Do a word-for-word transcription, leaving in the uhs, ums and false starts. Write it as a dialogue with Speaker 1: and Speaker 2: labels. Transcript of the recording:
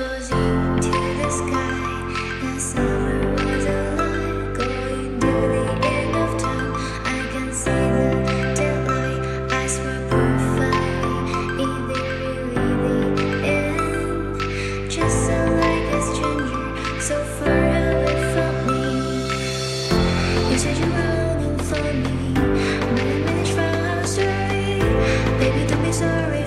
Speaker 1: frozen to the sky. The summer was alive, going to the end of time. I can see the daylight. I swear perfectly, is it really the end? Just so like a stranger, so far away from me. You said you're running for me, but I managed for our story. Baby, don't be sorry.